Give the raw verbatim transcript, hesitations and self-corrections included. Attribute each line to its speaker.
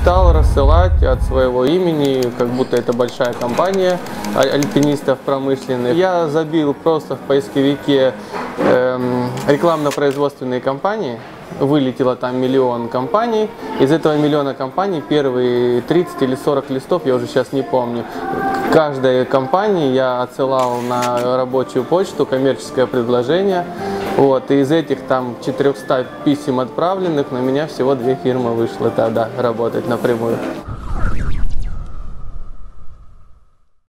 Speaker 1: стал рассылать от своего имени, как будто это большая компания альпинистов промышленных. Я забил просто в поисковике эм, рекламно-производственные компании. Вылетело там миллион компаний. Из этого миллиона компаний первые тридцать или сорок листов, я уже сейчас не помню. Каждой компании я отсылал на рабочую почту коммерческое предложение. Вот, и из этих там четырёхсот писем отправленных на меня всего две фирмы вышло тогда работать напрямую.